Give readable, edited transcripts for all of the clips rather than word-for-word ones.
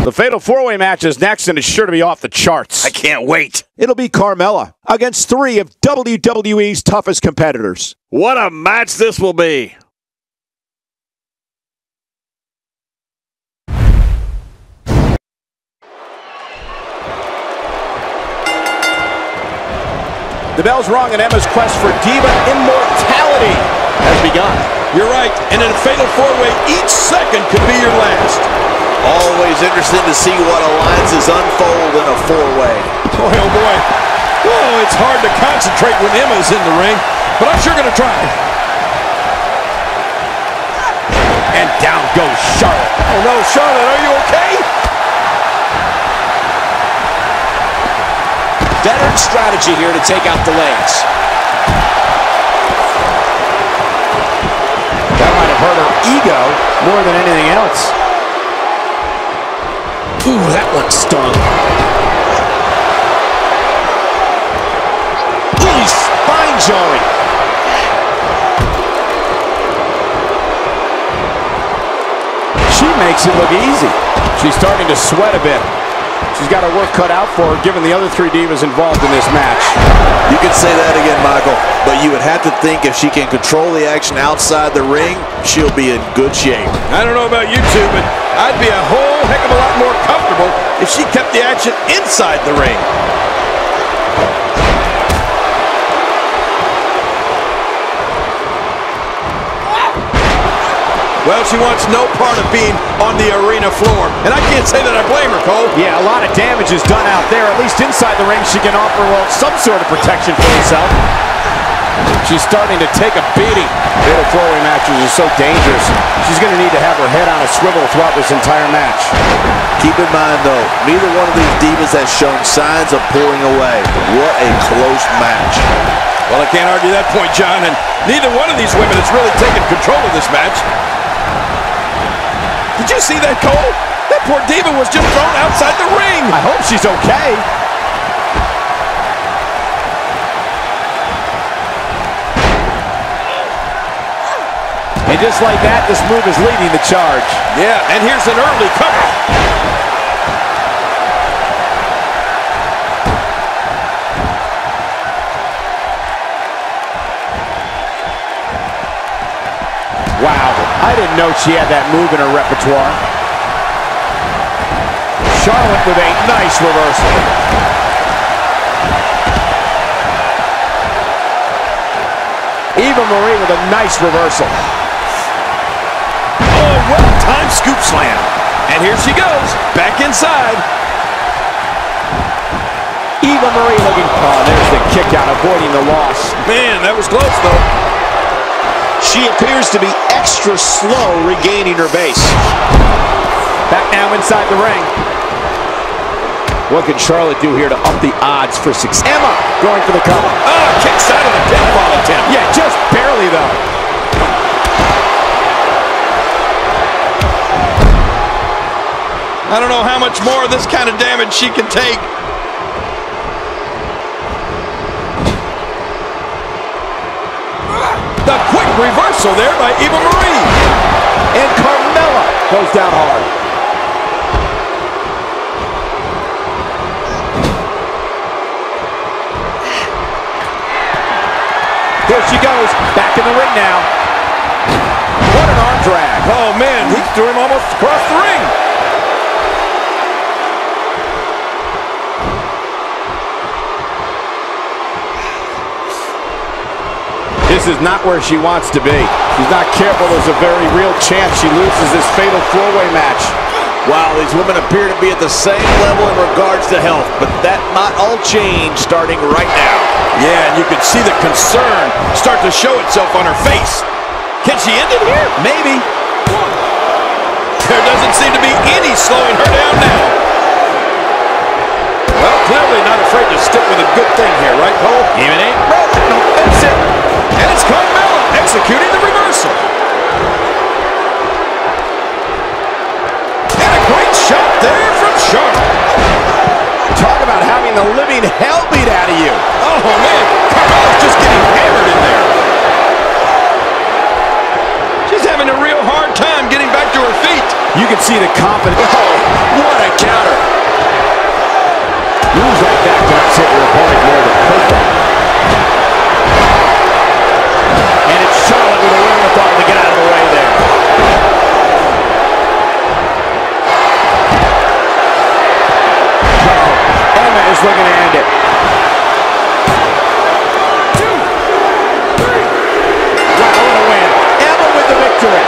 The Fatal 4-Way match is next, and it's sure to be off the charts. I can't wait. It'll be Carmella against 3 of WWE's toughest competitors. What a match this will be. The bell's rung, and Emma's quest for Diva immortality has begun. You're right, and in a Fatal 4-Way, each second could be your last. Always interesting to see what alliances unfold in a 4-way. Boy, oh boy. Oh, it's hard to concentrate when Emma's in the ring, but I'm sure going to try. And down goes Charlotte. Oh no, Charlotte, are you okay? Veteran strategy here to take out the legs. That might have hurt her ego more than anything else. Ooh, that one stung. Ooh, spine jarring. She makes it look easy. She's starting to sweat a bit. She's got her work cut out for her, given the other 3 divas involved in this match. You could say that again, Michael, but you would have to think if she can control the action outside the ring, she'll be in good shape. I don't know about you two, but I'd be a whole heck of a lot more comfortable if she kept the action inside the ring. Well, she wants no part of being on the arena floor. And I can't say that I blame her, Cole. Yeah, a lot of damage is done out there. At least inside the ring, she can offer, well, some sort of protection for herself. She's starting to take a beating. Fatal 4-Way matches are so dangerous. She's going to need to have her head on a swivel throughout this entire match. Keep in mind, though, neither one of these divas has shown signs of pulling away. What a close match. Well, I can't argue that point, John, and neither one of these women has really taken control of this match. Did you see that, Cole? That poor diva was just thrown outside the ring. I hope she's okay. And just like that, this move is leading the charge. Yeah, and here's an early cover. Wow, I didn't know she had that move in her repertoire. Charlotte with a nice reversal. Eva Marie with a nice reversal. Oh, well-timed scoop slam. And here she goes, back inside. Eva Marie looking, oh, there's the kick out, avoiding the loss. Man, that was close, though. She appears to be extra slow regaining her base. Back now inside the ring. What can Charlotte do here to up the odds for success? Emma going for the cover. Oh, kicks out of the pinfall attempt. Yeah, just barely, though. I don't know how much more of this kind of damage she can take. The quick reversal there by Eva Marie. And Carmella goes down hard. Here she goes, back in the ring now. What an arm drag. Oh man, he threw him almost across the ring. This is not where she wants to be. She's not careful. There's a very real chance she loses this Fatal 4-Way match. Wow, these women appear to be at the same level in regards to health, but that might all change starting right now. Yeah, and you can see the concern start to show itself on her face. Can she end it here? Maybe. There doesn't seem to be any slowing her down now. Well, clearly not afraid to stick with a good thing here, right, Cole? Even ain't broke. No, that's it. And it's Carmella executing the reversal. And a great shot there from Charlotte. Talk about having the living hell beat out of you. Oh, man. Carmella's just getting hammered in there. She's having a real hard time getting back to her feet. You can see the confidence. Oh, what a counter. Moves like that to upset your opponent more than perfect. And it's Charlotte with a wherewithal to get out of the way there. Emma is looking to end it. 2, 3. Wow, what a win. Emma with the victory.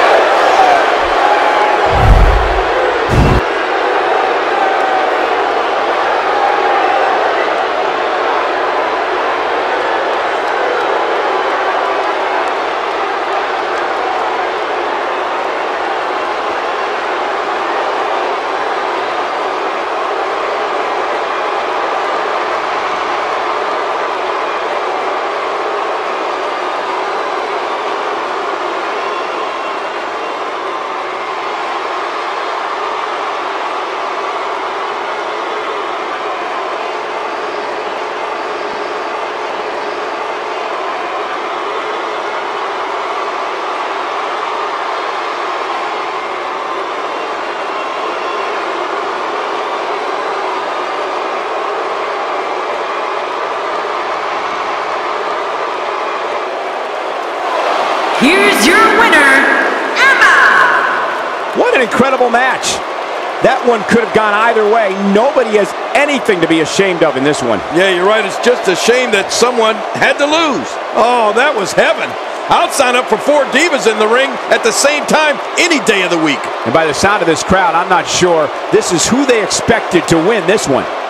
Here's your winner, Emma! What an incredible match. That one could have gone either way. Nobody has anything to be ashamed of in this one. Yeah, you're right. It's just a shame that someone had to lose. Oh, that was heaven. I'll sign up for 4 divas in the ring at the same time any day of the week. And by the sound of this crowd, I'm not sure this is who they expected to win this one.